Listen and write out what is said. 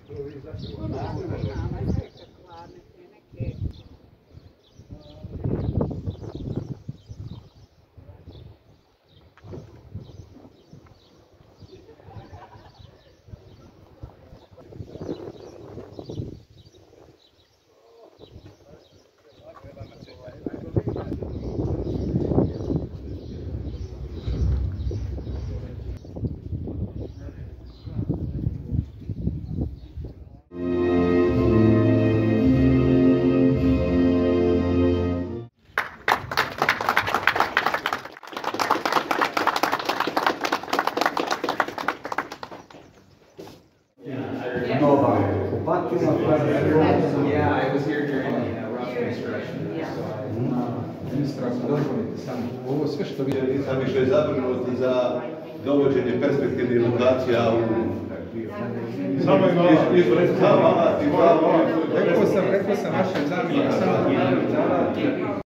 Yeah, I was here during the rough construction. Ministra, ako dozvolite samo, ovo sve što vidite... Nisam više zabrinut za dovođenje perspektivnih lokacija u... Samo je mala. Rekao sam našem zamjeniku, samo